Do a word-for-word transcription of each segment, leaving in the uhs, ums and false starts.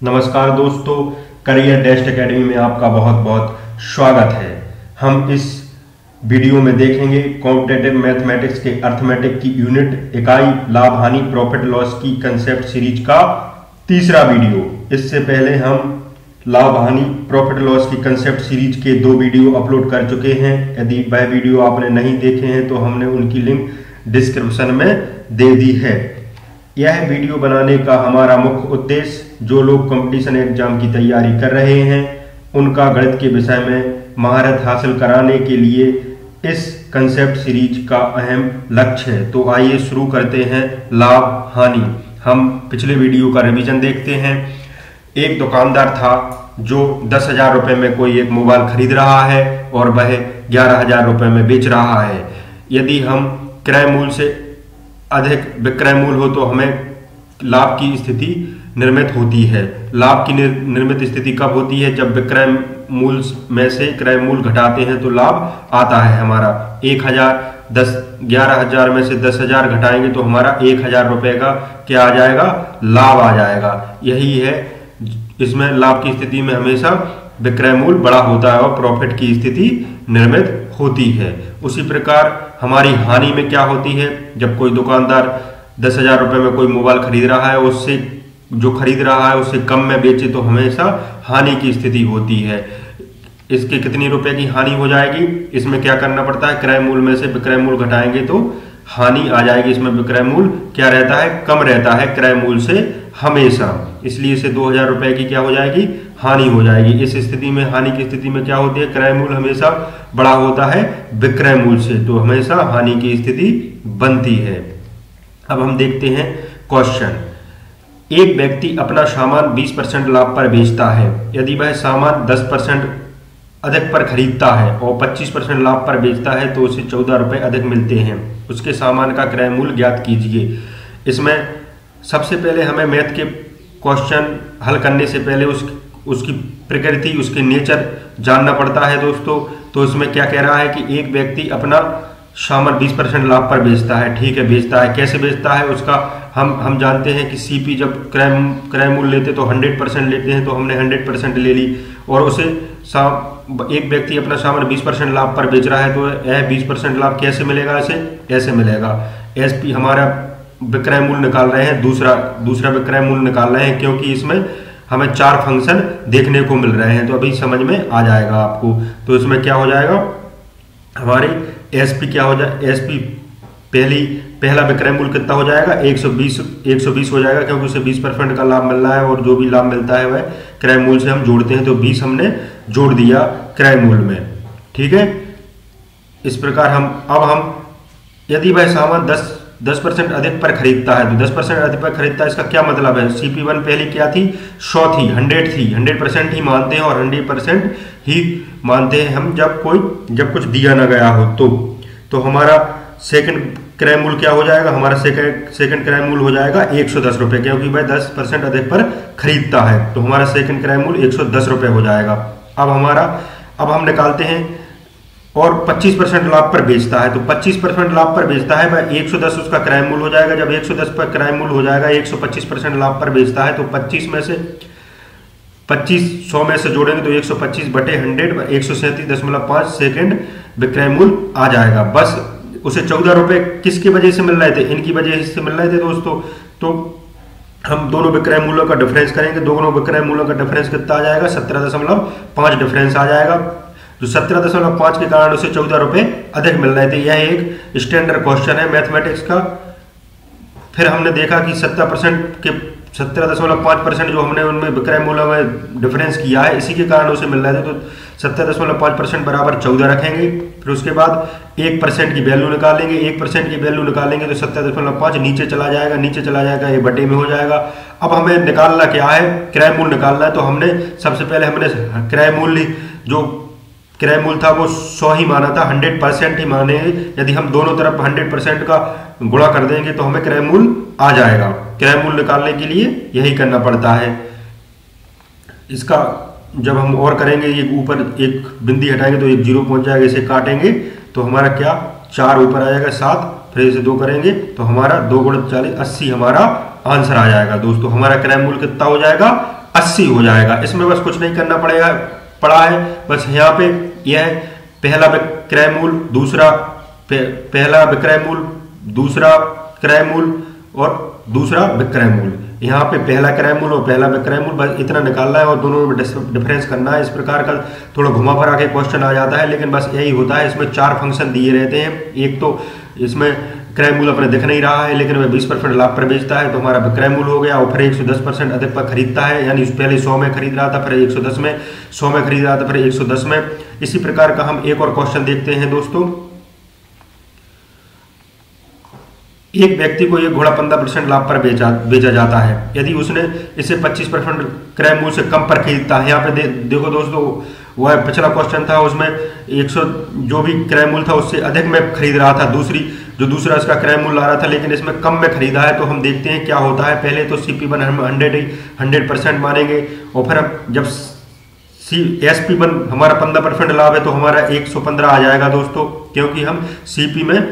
नमस्कार दोस्तों, career डेस्ट academy में आपका बहुत बहुत स्वागत है। हम इस वीडियो में देखेंगे कॉम्पिटिटिव मैथमेटिक्स के अर्थमेटिक की यूनिट इकाई लाभ हानि प्रॉफिट लॉस की कंसेप्ट सीरीज का तीसरा वीडियो। इससे पहले हम लाभ हानि प्रॉफिट लॉस की कंसेप्ट सीरीज के दो वीडियो अपलोड कर चुके हैं। यदि वह वीडियो आपने नहीं देखे हैं तो हमने उनकी लिंक डिस्क्रिप्शन में दे दी है। यह वीडियो बनाने का हमारा मुख्य उद्देश्य जो लोग कंपटीशन एग्जाम की तैयारी कर रहे हैं उनका गणित के विषय में महारत हासिल कराने के लिए इस कंसेप्ट सीरीज का अहम लक्ष्य है। तो आइए शुरू करते हैं लाभ हानि। हम पिछले वीडियो का रिवीजन देखते हैं। एक दुकानदार था जो दस हजार रुपये में कोई एक मोबाइल खरीद रहा है और वह ग्यारह हजार रुपये में बेच रहा है। यदि हम क्रय मूल्य से अधिक विक्रय मूल्य हो तो हमें लाभ की स्थिति निर्मित होती है। लाभ की निर्मित स्थिति कब होती है? जब विक्रय मूल्य में से क्रय मूल्य घटाते हैं तो लाभ आता है हमारा। एक हजार दस ग्यारह हजार में से दस हजार घटाएंगे तो हमारा एक हजार रुपये का क्या आ जाएगा? लाभ आ जाएगा। यही है, इसमें लाभ की स्थिति में हमेशा विक्रय मूल्य बड़ा होता है और प्रॉफिट की स्थिति निर्मित होती है। उसी प्रकार हमारी हानि में क्या होती है? जब कोई दुकानदार दस हजार रुपये में कोई मोबाइल खरीद रहा है, उससे जो खरीद रहा है उससे कम में बेचे तो हमेशा हानि की स्थिति होती है। इसके कितनी रुपए की हानि हो जाएगी? इसमें क्या करना पड़ता है? क्रय मूल्य में से विक्रय मूल्य घटाएंगे तो हानि आ जाएगी। इसमें विक्रय मूल्य क्या रहता है? कम रहता है क्रय मूल्य से हमेशा, इसलिए इसे दो हजार रुपए की क्या हो जाएगी? हानि हो जाएगी। इस स्थिति में हानि की स्थिति में क्या होती है? क्रय मूल्य हमेशा बड़ा होता है विक्रय मूल्य से, तो हमेशा हानि की स्थिति बनती है। अब हम देखते हैं क्वेश्चन। एक व्यक्ति अपना सामान बीस परसेंट लाभ पर बेचता है। यदि वह सामान दस परसेंट अधिक पर खरीदता है और पच्चीस परसेंट लाभ पर बेचता है तो उसे चौदह रुपए अधिक मिलते हैं। उसके सामान का क्रय मूल्य ज्ञात कीजिए। इसमें सबसे पहले हमें मैथ के क्वेश्चन हल करने से पहले उस उसकी प्रकृति, उसके नेचर जानना पड़ता है दोस्तों। तो इसमें क्या कह रहा है कि एक व्यक्ति अपना सामान बीस परसेंट लाभ पर बेचता है। ठीक है, बेचता है। कैसे बेचता है? उसका हम हम जानते हैं कि सीपी जब क्रय क्रय मूल्य लेते तो हंड्रेड परसेंट लेते हैं, तो हमने हंड्रेड परसेंट ले ली और उसे एक व्यक्ति अपना सामान बीस परसेंट लाभ पर बेच रहा है तो यह बीस परसेंट लाभ कैसे मिलेगा? इसे ऐसे मिलेगा। एस पी हमारा विक्रय मूल्य निकाल रहे हैं, दूसरा दूसरा विक्रय मूल्य निकाल रहे हैं, क्योंकि इसमें हमें चार फंक्शन देखने को मिल रहे हैं तो अभी समझ में आ जाएगा आपको। तो इसमें क्या हो जाएगा? हमारी एसपी क्या हो जाए? एसपी पहली पहला विक्रय मूल्य कितना हो जाएगा? एक सौ बीस एक सौ बीस हो जाएगा, क्योंकि उसे बीस परसेंट का लाभ मिल रहा है और जो भी लाभ मिलता है वह क्रय मूल्य से हम जोड़ते हैं, तो बीस हमने जोड़ दिया क्रय मूल्य में। ठीक है, इस प्रकार हम अब हम यदि वह सामान दस दस परसेंट अधिक पर खरीदता है तो दस परसेंट अधिक पर खरीदता है, इसका क्या मतलब है? सीपी वन पहले क्या थी? सौ थी, हंड्रेड थी। हंड्रेड परसेंट ही मानते हैं और हंड्रेड परसेंट ही मानते हैं हम जब कोई जब कुछ दिया ना गया हो तो तो हमारा सेकंड क्रय मूल्य क्या हो जाएगा? हमारा सेकंड सेकंड क्रय मूल्य हो जाएगा एक सौ दस रुपये, क्योंकि वह दस परसेंट अधिक पर खरीदता है तो हमारा सेकंड क्रय मूल्य एक सौ दस रुपये हो जाएगा। अब हमारा अब हम निकालते हैं और पच्चीस परसेंट लाभ पर बेचता है, तो पच्चीस परसेंट लाभ पर बेचता है वह एक सौ दस उसका क्रय मूल्य हो जाएगा। जब एक सौ दस पर क्रय मूल्य हो जाएगा, एक सौ पच्चीस परसेंट लाभ पर बेचता है तो पच्चीस में से पच्चीस सौ में से जोड़ेंगे तो एक सौ पच्चीस बटे हंड्रेड एक सौ सैंतीस दशमलव पाँच सेकेंड विक्रय मूल्य आ जाएगा। बस उसे चौदह रुपये किसकी वजह से मिल रहे थे? इनकी वजह से मिल रहे थे दोस्तों। तो हम दोनों विक्रय मूल्यों का डिफरेंस करेंगे। दोनों विक्रय मूल्यों का डिफरेंस कितना आ जाएगा? सत्रह दशमलव पाँच डिफरेंस आ जाएगा। जो सत्रह दशमलव पाँच के कारण उसे चौदह रुपये अधिक मिल रहे थे। यह एक स्टैंडर्ड क्वेश्चन है मैथमेटिक्स का। फिर हमने देखा कि सत्तर परसेंट के सत्रह दशमलव पाँच परसेंट जो हमने उनमें विक्रय मूल्य में डिफरेंस किया है, इसी के कारण उसे मिल रहे थे। तो सत्तर दशमलव पाँच परसेंट बराबर चौदह रखेंगे। फिर उसके बाद एक परसेंट की वैल्यू निकालेंगे। एक परसेंट की वैल्यू निकालेंगे तो सत्तर दशमलव पाँच नीचे चला जाएगा, नीचे चला जाएगा, ये बटे में हो जाएगा। अब हमें निकालना क्या है? क्रय मूल्य निकालना है। तो हमने सबसे पहले हमने क्रय मूल्य जो क्रय मूल्य था वो सौ ही माना था, हंड्रेड परसेंट ही माने। यदि हम दोनों तरफ हंड्रेड परसेंट का गुणा कर देंगे तो हमें क्रय मूल्य आ जाएगा। क्रय मूल्य निकालने के लिए यही करना पड़ता है। इसका जब हम और करेंगे, ये ऊपर एक बिंदी हटाएंगे तो एक जीरो पहुंच जाएगा, इसे काटेंगे तो हमारा क्या चार ऊपर आ जाएगा, सात, फिर इसे दो करेंगे तो हमारा दो गुणा चालीस अस्सी हमारा आंसर आ जाएगा। दोस्तों हमारा क्रय मूल्य कितना हो जाएगा? अस्सी हो जाएगा। इसमें बस कुछ नहीं करना पड़ेगा पड़ा है, बस यहाँ पे यह पहला विक्रय मूल्य, दूसरा पहला विक्रय मूल्य, दूसरा क्रय मूल्य और दूसरा विक्रय मूल्य। यहाँ पे पहला क्रय मूल्य और पहला विक्रय मूल्य, बस इतना निकालना है और दोनों में डिफरेंस करना है। इस प्रकार का थोड़ा घुमा फिरा के क्वेश्चन आ जाता है, लेकिन बस यही होता है। इसमें चार फंक्शन दिए रहते हैं। एक तो इसमें क्रय मूल्य अपने दिख नहीं रहा है, लेकिन वह बीस परसेंट लाभ पर बेचता है तो हमारा विक्रय मूल्य हो गया, और फिर एक सौ दस परसेंट अधिक पर खरीदता है, यानी पहले सौ में खरीद रहा था, फिर एक सौ दस में, सौ में खरीद रहा था, फिर एक सौ दस में। इसी प्रकार का हम एक और क्वेश्चन देखते हैं दोस्तों। एक व्यक्ति को एक घोड़ा पंद्रह परसेंट लाभ पर बेचा बेचा जाता है। यदि उसने इसे पच्चीस परसेंट क्रय मूल्य से कम पर खरीदता है। यहाँ पे दे, देखो दोस्तों, वह पिछला क्वेश्चन था, उसमें एक सौ जो भी क्रय मूल्य था उससे अधिक में खरीद रहा था, दूसरी जो दूसरा इसका क्रय मूल्य आ रहा था, लेकिन इसमें कम में खरीदा है। तो हम देखते हैं क्या होता है। पहले तो सीपी वन हम हंड्रेड हंड्रेड परसेंट मानेंगे, और फिर हम जब सी एस पी वन हमारा पंद्रह परसेंट लाभ है तो हमारा एक सौ पंद्रह आ जाएगा दोस्तों, क्योंकि हम सीपी में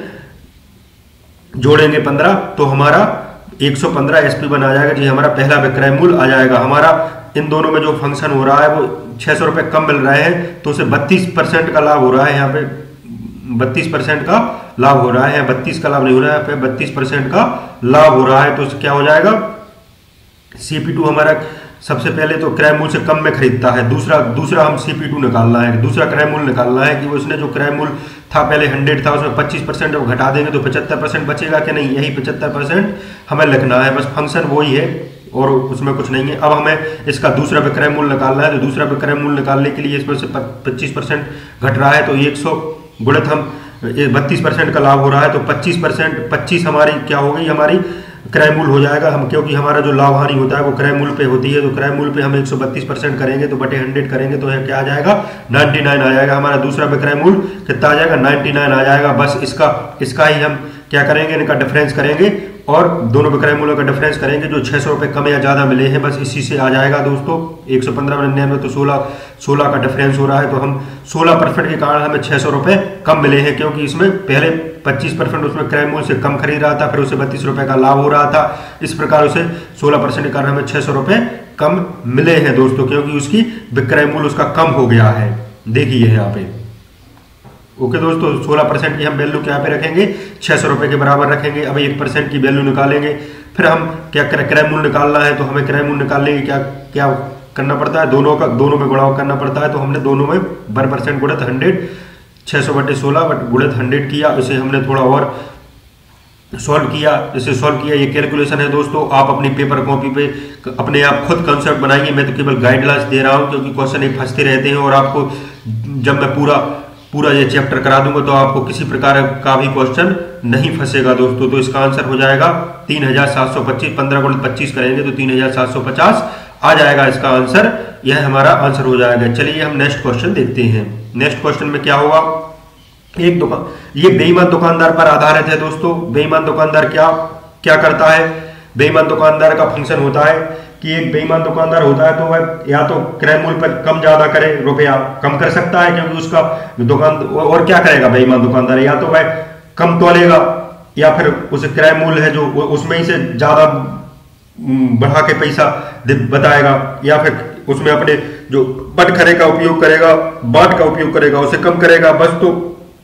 जोड़ेंगे पंद्रह तो हमारा एक सौ पंद्रह एसपी बन आ जाएगा जी, हमारा पहला विक्रय मूल्य आ जाएगा। हमारा इन दोनों में जो फंक्शन हो रहा है वो छह सौ रुपए कम मिल रहे हैं, तो उसे बत्तीस परसेंट का लाभ हो रहा है। यहाँ पे बत्तीस परसेंट का लाभ हो रहा है, बत्तीस का लाभ नहीं हो रहा है, पे बत्तीस परसेंट का लाभ हो रहा है। तो क्या हो जाएगा, सीपी टू हमारा सबसे पहले तो क्रय मूल्य से कम में खरीदता है। दूसरा दूसरा हम सीपी टू निकालना है, दूसरा क्रय मूल्य निकालना है कि वो उसने जो क्रय मूल्य था पहले हंड्रेड था, उसमें पच्चीस परसेंट जब घटा देंगे तो पचहत्तर परसेंट बचेगा कि नहीं, यही पचहत्तर परसेंट हमें लिखना है। बस फंक्शन वही है और उसमें कुछ नहीं है। अब हमें इसका दूसरा विक्रय मूल्य निकालना है, तो दूसरा विक्रय मूल्य निकालने के लिए इसमें से पच्चीस परसेंट घट रहा है, तो एक सौ गुणित हम बत्तीस परसेंट का लाभ हो रहा है, तो पच्चीस परसेंट पच्चीस हमारी क्या हो गई, हमारी क्रय मूल्य हो जाएगा। हम क्योंकि हमारा जो लाभ हानि होता है वो क्रय मूल्य पे होती है, तो क्रय मूल्य पे हम एक सौ बत्तीस परसेंट करेंगे तो बटे हंड्रेड करेंगे तो क्या आ जाएगा, निन्यानवे आ जाएगा। हमारा दूसरा विक्रय मूल्य कितना आ जाएगा, निन्यानवे आ जाएगा। बस इसका इसका ही हम क्या करेंगे, इनका डिफरेंस करेंगे और दोनों विक्रय मूल्यों का डिफरेंस करेंगे, जो छह सौ रुपए कम या ज्यादा मिले हैं बस इसी से आ जाएगा दोस्तों। एक सौ पंद्रह निन्यानवे तो सोलह सोलह का डिफरेंस हो रहा है, तो हम सोलह परसेंट के कारण हमें छह सौ रुपए कम मिले हैं, क्योंकि इसमें पहले पच्चीस परसेंट उसमें क्रय मूल्य से कम खरीद रहा था, फिर उसे बत्तीस रुपए का लाभ हो रहा था। इस प्रकार उसे सोलह परसेंट के कारण हमें छह सौ रुपए कम मिले हैं दोस्तों, क्योंकि उसकी विक्रय मूल्य उसका कम हो गया है। देखिए यहाँ पे ओके दोस्तों, सोलह परसेंट की हम वैल्यू क्या पे रखेंगे, छह सौ रुपए के बराबर रखेंगे। अब एक परसेंट की वैल्यू निकालेंगे, फिर हम क्या करें, क्रय मूल्य निकालना है, तो हमें क्रय मूल्य निकालने के क्या क्या करना पड़ता है, दोनों का दोनों में गुणा करना पड़ता है। तो हमने दोनों में वन परसेंट गुणित हंड्रेड, छह सौ बटे सोलह बट गुणित हंड्रेड किया। इसे हमने थोड़ा और सॉल्व किया, इसे सॉल्व किया। ये कैलकुलेशन है दोस्तों, आप अपनी पेपर कॉपी पे अपने आप खुद कंसेप्ट बनाइए। मैं तो केवल गाइडलाइंस दे रहा हूँ, क्योंकि क्वेश्चन एक फंसते रहते हैं और आपको जब मैं पूरा पूरा ये चैप्टर करा दूंगा तो आपको किसी प्रकार का भी क्वेश्चन नहीं फंसेगा दोस्तों। तो इसका आंसर हो जाएगा तीन हजार सात सौ पच्चीस, पंद्रह गुणित पच्चीस करेंगे तो तीन हजार सात सौ पचास आ जाएगा इसका आंसर। यह हमारा आंसर हो जाएगा। चलिए हम नेक्स्ट क्वेश्चन देखते हैं। नेक्स्ट क्वेश्चन में क्या होगा, एक दुकान, ये बेईमान दुकानदार पर आधारित है दोस्तों। बेईमान दुकानदार क्या क्या करता है, बेईमान दुकानदार का फंक्शन होता है कि एक बेईमान दुकानदार होता है तो वह या तो क्रय मूल्य पर कम ज्यादा करे, रुपया कम कर सकता है, क्योंकि उसका दुकान, और क्या करेगा बेईमान दुकानदार, या तो वह कम तोलेगा या फिर उसे क्रय मूल्य है जो उसमें ही से ज्यादा बढ़ा के पैसा बताएगा, या फिर उसमें अपने जो बटखरे का उपयोग करेगा, बाट का उपयोग करेगा, उसे कम करेगा। बस तो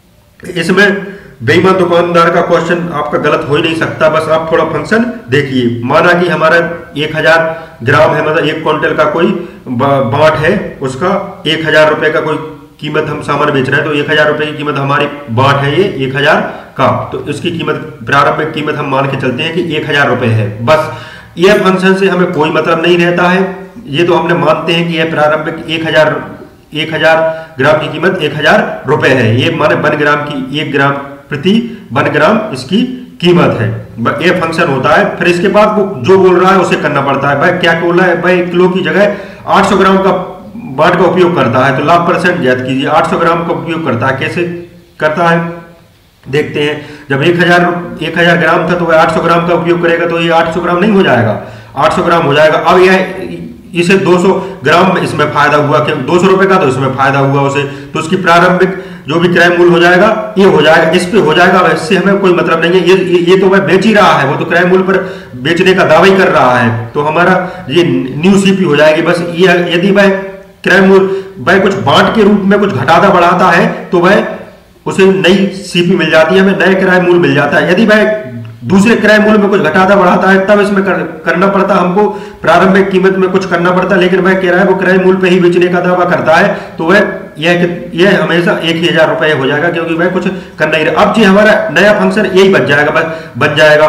इसमें बेईमान दुकानदार का क्वेश्चन आपका गलत हो ही नहीं सकता। बस आप थोड़ा फंक्शन देखिए। माना कि हमारा एक हजार ग्राम है, मतलब एक क्विंटल का कोई बाट है, उसका एक हजार रुपए का कोई कीमत हम सामान बेच रहे हैं, तो एक हजार रुपए की कीमत हमारी बाट है ये एक हजार का, तो इसकी कीमत प्रारंभिक कीमत हम मान के चलते हैं कि एक हजार रुपए है। बस यह फंक्शन से हमें कोई मतलब नहीं रहता है, ये तो हमने मानते हैं कि यह प्रारंभिक एक हजार एक हजार ग्राम की कीमत एक हजार रुपए है। ये माने वन ग्राम की, एक ग्राम प्रति वन ग्राम इसकी कीमत है। ये फंक्शन होता है। फिर इसके बाद वो जो बोल रहा है उसे करना पड़ता है। भाई क्या बोल रहा है, भाई एक किलो की जगह आठ सौ ग्राम का बाट का उपयोग करता है, तो लाभ परसेंट ज्ञात कीजिए। आठ सौ ग्राम का उपयोग करता है, कैसे करता है देखते हैं। जब एक हजार एक हजार ग्राम था तो वह आठ सौ ग्राम का उपयोग करेगा, तो ये आठ सौ ग्राम नहीं हो जाएगा, आठ सौ ग्राम हो जाएगा। अब यह इसे दो सौ ग्राम में इसमें फायदा हुआ, क्योंकि दो सौ रुपए का तो इसमें फायदा हुआ उसे, तो उसकी प्रारंभिक जो भी क्रय मूल्य हो जाएगा ये हो जाएगा, इस पे हो जाएगा, इससे हमें कोई मतलब नहीं है। ये ये, ये तो वह बेच ही रहा है, वो तो क्रय मूल्य पर बेचने का दावा ही कर रहा है, तो हमारा ये न्यू सीपी हो जाएगी। बस ये यदि वह क्रय मूल्य वह कुछ बांट के रूप में कुछ घटाता बढ़ाता है तो वह उसे नई सीपी मिल जाती है, हमें नए क्रय मूल्य मिल जाता है। यदि वह दूसरे क्रय मूल्य में कुछ घटाता बढ़ाता है तब इसमें कर, करना पड़ता हमको, प्रारंभिक कीमत में कुछ करना पड़ता, लेकिन वह कह रहा है वो क्रय मूल्य पे ही बेचने का दावा करता है, तो वह यह यह हमेशा एक ही हजार रुपए हो जाएगा, क्योंकि वह कुछ कर नहीं रहा। अब जी हमारा नया फंक्शन यही बन जाएगा, बस बन जाएगा।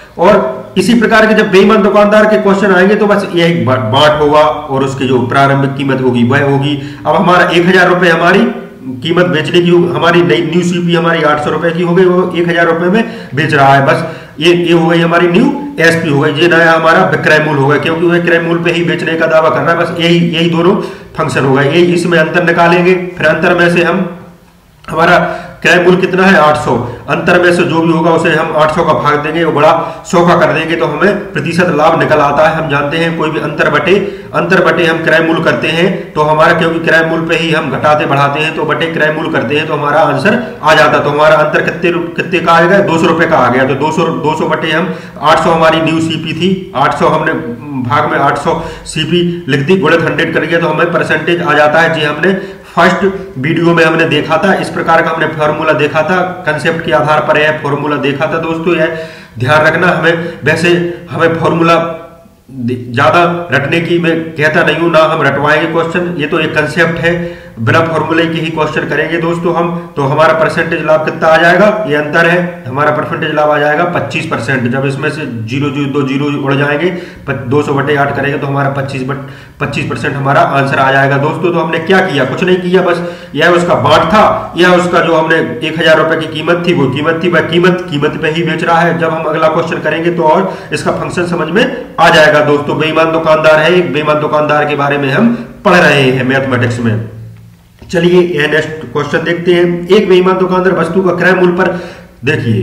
और इसी प्रकार के जब बेईमान दुकानदार के क्वेश्चन आएंगे तो बस यही बांट होगा और उसकी जो प्रारंभिक कीमत होगी वह होगी। अब हमारा एक हजार रुपए हमारी कीमत बेचने की, हमारी नई न्यू सीपी हमारी आठ सौ रुपए की हो गई, वो एक हजार रुपए में बेच रहा है, बस ये ये हो गई हमारी न्यू एसपी हो गई, ये नया हमारा विक्रय मूल्य हो गया, क्योंकि वह क्रय मूल्य पे ही बेचने का दावा कर रहा है। बस यही यही दोनों फंक्शन होगा, यही इसमें अंतर निकालेंगे, फिर अंतर में से हम हमारा क्रय मूल्य कितना है आठ सौ, अंतर में से जो भी होगा उसे हम आठ सौ का भाग देंगे, वो बड़ा सौ का कर देंगे तो हमें प्रतिशत लाभ निकल आता है। हम जानते हैं कोई भी अंतर बटे अंतर बटे हम क्रय मूल्य करते हैं तो हमारा, क्योंकि क्रय मूल्य पे ही हम घटाते बढ़ाते हैं तो बटे क्रय मूल्य करते हैं तो हमारा आंसर आ जाता। तो हमारा अंतर कितने कितने का आएगा, दो सौ रुपए का आ गया, तो दो सौ दो सौ बटे हम आठ सौ हमारी न्यू सीपी थी, आठ सौ हमने भाग में आठ सौ सीपी लिख दी, गुणित हंड्रेड करेंगे तो हमें परसेंटेज आ जाता है। जी हमने फर्स्ट वीडियो में हमने देखा था, इस प्रकार का हमने फॉर्मूला देखा था, कंसेप्ट के आधार पर यह फॉर्मूला देखा था दोस्तों। यह ध्यान रखना, हमें वैसे हमें फॉर्मूला ज्यादा रटने की मैं कहता नहीं हूं, ना हम रटवाएंगे क्वेश्चन, ये तो एक कंसेप्ट है, बिना फॉर्मूले के ही क्वेश्चन करेंगे दोस्तों हम। तो हमारा परसेंटेज लाभ कितना आ जाएगा, ये अंतर है, हमारा परसेंटेज लाभ आ जाएगा पच्चीस परसेंट। जब इसमें से जीरो जीरो दो जीरो उड़ जाएंगे, दो सौ बटे आठ करेंगे तो हमारा पच्चीस बट पच्चीस परसेंट हमारा आंसर आ जाएगा दोस्तों। तो हमने क्या किया, कुछ नहीं किया, बस यह उसका बांट था, यह उसका जो हमने एक हजार रुपए की कीमत थी वो कीमत थी, वह कीमत कीमत पे ही बेच रहा है। जब हम अगला क्वेश्चन करेंगे तो और इसका फंक्शन समझ में आ जाएगा दोस्तों। बेईमान दुकानदार है, एक बेईमान दुकानदार के बारे में हम पढ़ रहे हैं मैथमेटिक्स में। चलिए यह नेक्स्ट क्वेश्चन देखते हैं। एक बेईमान दुकानदार वस्तु का क्रय मूल्य पर देखिए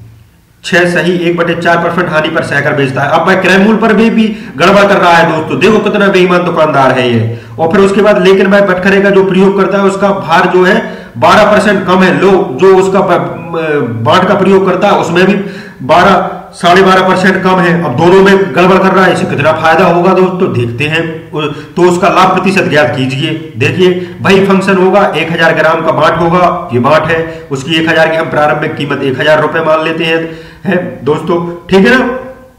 छह सही एक बटे चार परसेंट हानि पर सहकर बेचता है। अब भाई क्रय मूल्य पर भी, भी गड़बड़ कर रहा है दोस्तों, देखो कितना बेईमान दुकानदार है ये। और फिर उसके बाद लेकिन भाई बटखरे का जो प्रयोग करता है उसका भार जो है बारह परसेंट कम है। लो जो उसका बांट का प्रयोग करता है उसमें भी बारह साढ़े बारह परसेंट कम है। अब दोनों में गड़बड़ कर रहा है, इसे कितना फायदा होगा दोस्तों देखते हैं। तो उसका लाभ प्रतिशत ज्ञात कीजिए। देखिए भाई फंक्शन होगा एक हजार ग्राम का बांट होगा, ये बांट है, उसकी एक हजार की हम प्रारंभिक कीमत एक हजार रुपए मान लेते हैं है दोस्तों, ठीक है ना।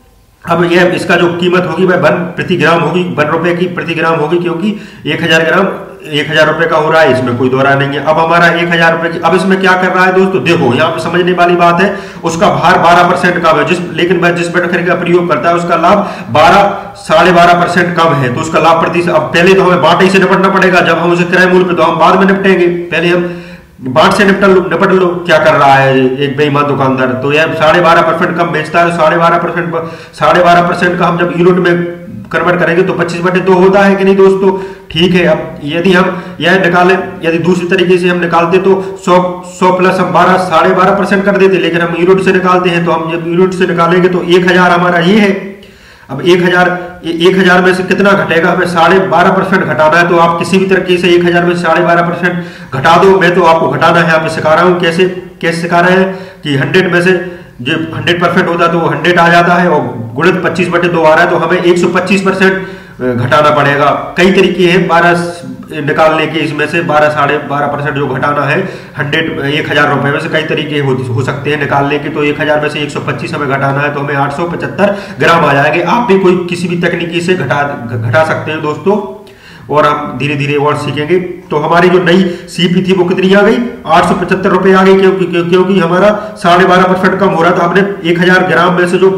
अब यह इसका जो कीमत होगी वह वन प्रति ग्राम होगी, वन रुपए की प्रति ग्राम होगी, क्योंकि एक हजार ग्राम एक हजार रुपए का हो रहा है, इसमें कोई दोहरा नहीं है। अब हमारा एक हजार रुपए की, अब इसमें क्या कर रहा है दोस्तों, देखो यहाँ पे समझने वाली बात है, उसका भार बारह परसेंट कम है, जिस लेकिन वह जिस बटखरे का प्रयोग करता है उसका लाभ बारह साढ़े बारह परसेंट कम है, तो उसका लाभ प्रतिशत। अब पहले तो हमें बांटे से निपटना पड़ेगा, जब हम उसे क्रय मूल्य पे, तो हम बाद में निपटेंगे, पहले हम बांट से निपट लो निपट लो। क्या कर रहा है एक बेईमान दुकानदार, तो यह साढ़े बारह परसेंट कम बेचता है, साढ़े बारह परसेंट साढ़े बारह परसेंट का हम जब यूनिट में कन्वर्ट करेंगे तो पच्चीस बटे दो होता है कि नहीं दोस्तों, ठीक है। अब यदि हम यह निकालें, यदि दूसरी तरीके से हम निकालते तो सौ सौ प्लस हम बारह साढ़े बारह परसेंट कर देते, लेकिन हम यूनिट से निकालते हैं, तो हम जब यूनिट से निकालेंगे तो एक हजार हमारा ये है। अब एक हजार एक हजार में से कितना घटेगा, हमें साढ़े बारह परसेंट घटाना है, तो आप किसी भी तरीके से एक हजार में साढ़े बारह परसेंट घटा दो। मैं तो आपको घटाना है, आप सिखा रहा हूं कैसे कैसे सिखा रहे हैं कि हंड्रेड में से जो हंड्रेड परसेंट होता है तो वो हंड्रेड आ जाता है, और गुणित पच्चीस बटे दो आ रहा है, तो हमें एक सौ पच्चीस परसेंट घटाना पड़ेगा। कई तरीके हैं बारह निकालने के, इसमें से बारह साढ़े बारह परसेंट जो घटाना है हंड्रेड एक हजार रुपए में से कई तरीके हो, हो सकते हैं निकालने के। तो एक हजार में से एक सौ पच्चीस हमें घटाना है, तो हमें आठ सौ पचहत्तर ग्राम आ जाएंगे। आप भी कोई किसी भी तकनीकी से घटा घटा सकते हैं दोस्तों, और हम धीरे धीरे और सीखेंगे। तो हमारी जो नई सीपी थी वो कितनी आ गई, आठ सौ पचहत्तर रुपए आ गई, क्योंकि क्योंकि हमारा साढ़े बारह परसेंट कम हो रहा था। हमने एक हजार ग्राम में से जो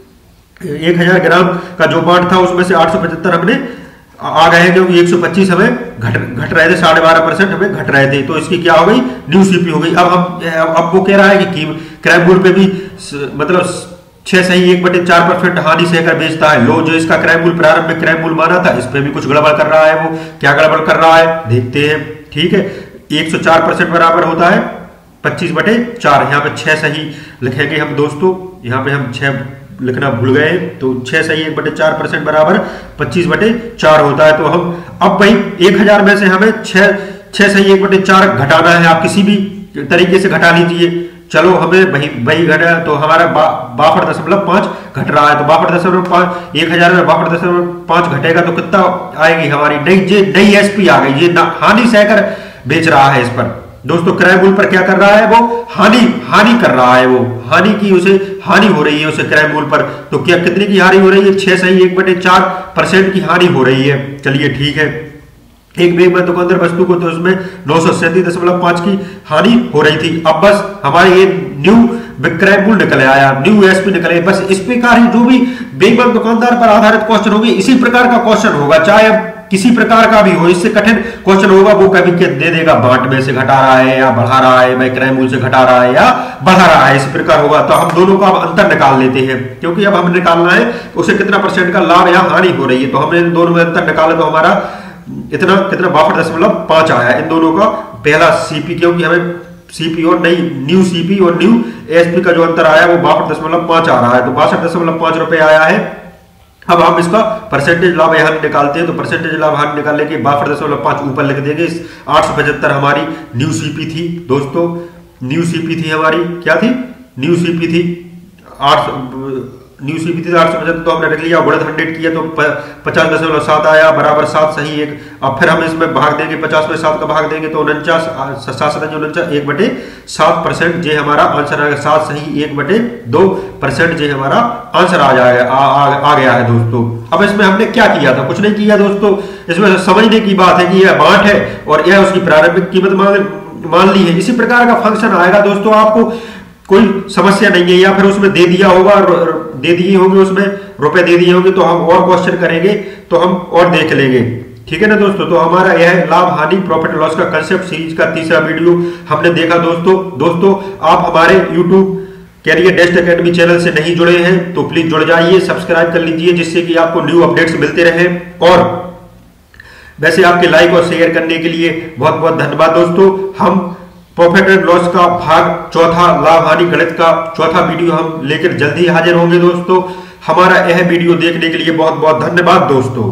एक हजार ग्राम का जो बांट था उसमें से आठ सौ पचहत्तर हमने आ गए हैं, क्योंकि एक सौ पच्चीस हमें घट घट रहे थे, साढ़े बारह परसेंट हमें घट रहे थे, तो इसकी क्या हो गई, न्यू सीपी हो गई। अब हम अब वो कह रहा है कि क्रय मूल्य पे भी मतलब छह सही एक बटे चार परसेंट हानि सहकर बेचता है। लो जो इसका क्रय मूल्य प्रारंभिक क्रय मूल्य माना था, इस पे भी कुछ गड़बड़ कर रहा है। वो क्या गड़बड़ कर रहा है देखते हैं, ठीक है। एक सौ चार परसेंट बराबर होता है पच्चीस बटे चार, यहाँ पे छह सही लिखेंगे हम दोस्तों, यहाँ पे हम छह लिखना भूल गए, तो छह सही एक बटे चार परसेंट बराबर पच्चीस बटे चार होता है। तो हम अब भाई एक हजार में से हमें छह छह सही एक बटे चार घटाना है। आप किसी भी तरीके से घटा लीजिए। चलो हमें वही वही घटा तो हमारा बा, बासठ दशमलव पांच घट रहा है, तो बासठ दशमलव पांच एक हजार में बासठ दशमलव पांच घटेगा तो कितना आएगी हमारी नई जे नई एसपी आ गई। ये हानि सहकर बेच रहा है इस पर दोस्तों। क्रय मूल्य पर क्या कर रहा है वो हानि हानि कर रहा है, वो हानि की उसे हानि हो रही है उसे क्रय मूल्य पर। तो क्या कितने की हानि हो रही है? छह सही एक बटे चार परसेंट की हानि हो रही है। चलिए ठीक है, एक बेग में दुकानदार वस्तु को तो उसमें नौ सौ सैंतीस दशमलव पांच की हानि हो रही थी। अब बस हमारे ये न्यू विक्रय मूल्य निकल आया, न्यू एसपी निकले। बस इस प्रकार ही जो भी बेईमान दुकानदार पर आधारित क्वेश्चन होगी इसी प्रकार का क्वेश्चन होगा, चाहे अब किसी प्रकार का भी हो। इससे कठिन क्वेश्चन होगा वो कभी के दे देगा बांट में से घटा रहा है या बढ़ा रहा है, मैं क्रय मूल्य से घटा रहा है या बढ़ा रहा है, इस प्रकार होगा। तो हम दोनों का अब अंतर निकाल लेते हैं, क्योंकि अब हमें निकालना है उसे कितना परसेंट का लाभ या हानि हो रही है। तो हमने इन दोनों में अंतर निकाला तो हमारा इतना कितना बासठ दशमलव पांच आया इन दोनों का। पहला सीपी, क्योंकि हमें सीपी और नई न्यू सीपी और न्यू एसपी का जो अंतर आया वो बासठ दशमलव पांच आ रहा है, तो बासठ दशमलव पांच रुपए आया है। अब हम इसका परसेंटेज लाभ यहाँ निकालते हैं, तो परसेंटेज लाभ यहाँ निकालने के बासठ दशमलव पांच ऊपर लिख देंगे। आठ सौ पचहत्तर हमारी न्यू सीपी थी दोस्तों, न्यू सीपी थी हमारी, क्या थी? न्यू सीपी थी आठ न्यू सीपी थी आठ सौ पचहत्तर, तो हमने रख लिया, गुणित हंड्रेड किया तो पचास दशमलव सात आया बराबर सात सही एक। अब फिर हम इसमें भाग देंगे, पचास में सात का भाग देंगे तो उनचास सात सत उनचास एक बटे सात परसेंट जे हमारा आंसर आएगा। सात सही एक बटे दो परसेंट जे हमारा आंसर आ जाएगा आ, आ, आ गया है दोस्तों। अब इसमें हमने क्या किया था? कुछ नहीं किया दोस्तों, इसमें समझने की बात है कि यह बांट है और यह उसकी प्रारंभिक कीमत मान ली है। इसी प्रकार का फंक्शन आएगा दोस्तों, आपको कोई समस्या नहीं है। या फिर उसमें दे दिया होगा, दे दिए होंगे उसमें रुपए दे दिए होंगे, तो हम और क्वेश्चन करेंगे तो हम और देख लेंगे, ठीक है ना दोस्तों। तो हमारा यह लाभ हानि प्रॉफिट लॉस का कंसेप्ट सीरीज का तीसरा वीडियो हमने देखा दोस्तों। दोस्तों आप हमारे यूट्यूब कैरियर डेस्ट एकेडमी चैनल से नहीं जुड़े हैं तो प्लीज जुड़ जाइए, सब्सक्राइब कर लीजिए, जिससे कि आपको न्यू अपडेट्स मिलते रहे। और वैसे आपके लाइक और शेयर करने के लिए बहुत बहुत धन्यवाद दोस्तों। हम प्रॉफिट एंड लॉस का भाग चौथा लाभ हानि गणित का चौथा वीडियो हम लेकर जल्दी हाजिर होंगे दोस्तों। हमारा यह वीडियो देखने के लिए बहुत बहुत धन्यवाद दोस्तों।